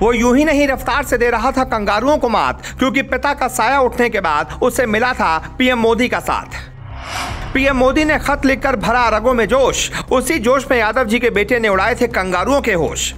वो यूं ही नहीं रफ्तार से दे रहा था कंगारुओं को मात, क्योंकि पिता का साया उठने के बाद उसे मिला था पीएम मोदी का साथ। पीएम मोदी ने खत लिखकर भरा रगों में जोश, उसी जोश में यादव जी के बेटे ने उड़ाए थे कंगारुओं के होश।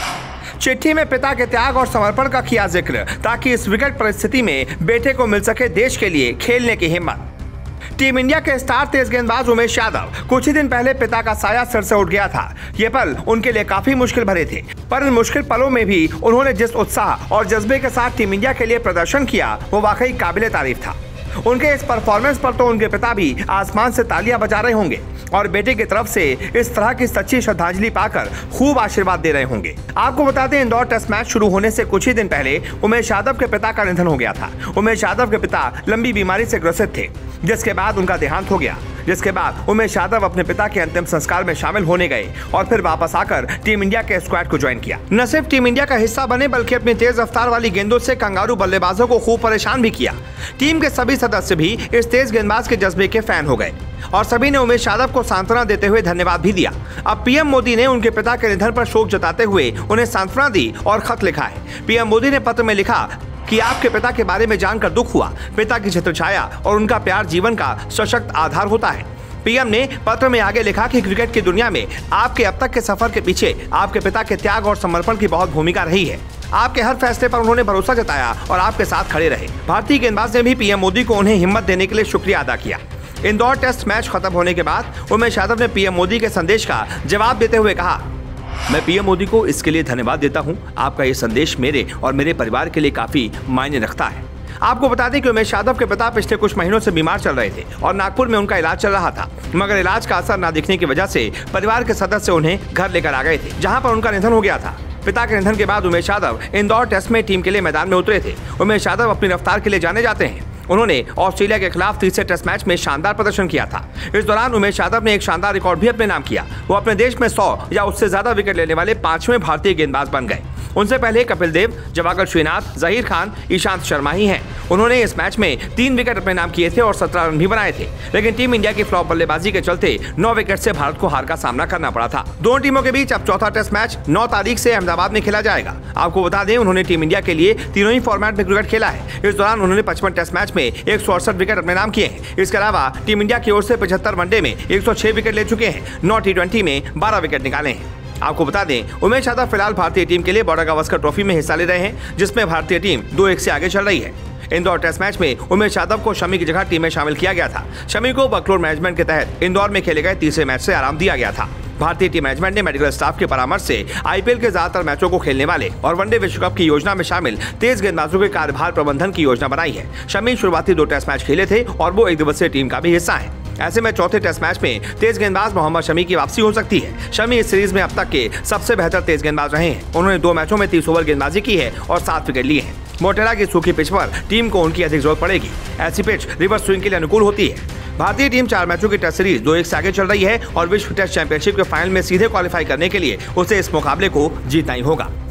चिट्ठी में पिता के त्याग और समर्पण का किया जिक्र, ताकि इस विकट परिस्थिति में बेटे को मिल सके देश के लिए खेलने की हिम्मत। टीम इंडिया के स्टार तेज गेंदबाज उमेश यादव कुछ ही दिन पहले पिता का साया सिर से उठ गया था। ये पल उनके लिए काफी मुश्किल भरे थे, पर इन मुश्किल पलों में भी उन्होंने जिस उत्साह और जज्बे के साथ टीम इंडिया के लिए प्रदर्शन किया वो वाकई काबिले तारीफ था। उनके इस परफॉर्मेंस पर तो उनके पिता भी आसमान से तालियां बजा रहे होंगे और बेटे की तरफ से इस तरह की सच्ची श्रद्धांजलि पाकर खूब आशीर्वाद दे रहे होंगे। आपको बता दें, इंदौर टेस्ट मैच शुरू होने से कुछ ही दिन पहले उमेश यादव के पिता का निधन हो गया था। उमेश यादव के पिता लंबी बीमारी से ग्रसित थे, जिसके बाद उनका देहांत हो गया। जिसके बाद उमेश यादव अपने पिता के अंतिम संस्कार में शामिल होने गए और फिर वापस आकर टीम इंडिया के स्क्वाड को ज्वाइन किया। न सिर्फ टीम इंडिया का हिस्सा बने, बल्कि अपनी तेज रफ्तार वाली गेंदों से कंगारू बल्लेबाजों को खूब परेशान भी किया। टीम के सभी सदस्य भी इस तेज गेंदबाज के जज्बे के फैन हो गए और सभी ने उमेश यादव को सांत्वना देते हुए धन्यवाद भी दिया। अब पीएम मोदी ने उनके पिता के निधन पर शोक जताते हुए उन्हें सांत्वना दी और खत लिखा है। पीएम मोदी ने पत्र में लिखा कि आपके पिता के बारे में जानकर दुख हुआ। पिता की छत्रछाया और उनका प्यार जीवन का सशक्त आधार होता है। पीएम ने पत्र में आगे लिखा कि क्रिकेट की दुनिया में आपके अब तक के सफर के पीछे आपके पिता के त्याग और समर्पण की बहुत भूमिका रही है। आपके हर फैसले पर उन्होंने भरोसा जताया और आपके साथ खड़े रहे। भारतीय गेंदबाज ने भी पीएम मोदी को उन्हें हिम्मत देने के लिए शुक्रिया अदा किया। इंदौर टेस्ट मैच खत्म होने के बाद उमेश यादव ने पीएम मोदी के संदेश का जवाब देते हुए कहा, मैं पीएम मोदी को इसके लिए धन्यवाद देता हूं। आपका ये संदेश मेरे और मेरे परिवार के लिए काफी मायने रखता है। आपको बता दें कि उमेश यादव के पिता पिछले कुछ महीनों से बीमार चल रहे थे और नागपुर में उनका इलाज चल रहा था, मगर इलाज का असर न दिखने की वजह से परिवार के सदस्य उन्हें घर लेकर आ गए थे, जहां पर उनका निधन हो गया था। पिता के निधन के बाद उमेश यादव इंदौर टेस्ट में टीम के लिए मैदान में उतरे थे। उमेश यादव अपनी रफ्तार के लिए जाने जाते हैं। उन्होंने ऑस्ट्रेलिया के खिलाफ तीसरे टेस्ट मैच में शानदार प्रदर्शन किया था। इस दौरान उमेश यादव ने एक शानदार रिकॉर्ड भी अपने नाम किया। वो अपने देश में 100 या उससे ज्यादा विकेट लेने वाले 5वें भारतीय गेंदबाज बन गए। उनसे पहले कपिल देव, जवागल श्रीनाथ, जहीर खान, ईशांत शर्मा ही हैं। उन्होंने इस मैच में 3 विकेट अपने नाम किए थे और 17 रन भी बनाए थे, लेकिन टीम इंडिया की फ्लॉप बल्लेबाजी के चलते 9 विकेट से भारत को हार का सामना करना पड़ा था। दोनों टीमों के बीच अब चौथा टेस्ट मैच 9 तारीख से अहमदाबाद में खेला जाएगा। आपको बता दें, उन्होंने टीम इंडिया के लिए तीनों ही फॉर्मेट में क्रिकेट खेला है। इस दौरान उन्होंने 55 टेस्ट मैच में 168 विकेट अपने नाम किए हैं। इसके अलावा टीम इंडिया की ओर से 75 वनडे में 106 विकेट ले चुके हैं। 9 T20 में 12 विकेट निकाले हैं। आपको बता दें, उमेश यादव फिलहाल भारतीय टीम के लिए बॉर्डर गावस्कर ट्रॉफी में हिस्सा ले रहे हैं, जिसमें भारतीय टीम 2-1 से आगे चल रही है। इंदौर टेस्ट मैच में उमेश यादव को शमी की जगह टीम में शामिल किया गया था। शमी को वर्कलोड मैनेजमेंट के तहत इंदौर में खेले गए तीसरे मैच से आराम दिया गया था। भारतीय टीम मैनेजमेंट ने मेडिकल स्टाफ के परामर्श से आईपीएल के ज्यादातर मैचों को खेलने वाले और वनडे विश्व कप की योजना में शामिल तेज गेंदबाजों के कार्यभार प्रबंधन की योजना बनाई है। शमी शुरुआती 2 टेस्ट मैच खेले थे और वो 1 दिवसीय टीम का भी हिस्सा है। ऐसे में चौथे टेस्ट मैच में तेज गेंदबाज मोहम्मद शमी की वापसी हो सकती है। शमी इस सीरीज में अब तक के सबसे बेहतर तेज गेंदबाज रहे हैं। उन्होंने 2 मैचों में 30 ओवर गेंदबाजी की है और 7 विकेट लिए हैं। मोटेरा की सूखी पिच पर टीम को उनकी अधिक जरूरत पड़ेगी। ऐसी पिच रिवर्स स्विंग के लिए अनुकूल होती है। भारतीय टीम 4 मैचों की टेस्ट सीरीज 2-1 से आगे चल रही है और विश्व टेस्ट चैंपियनशिप के फाइनल में सीधे क्वालिफाई करने के लिए उसे इस मुकाबले को जीतना ही होगा।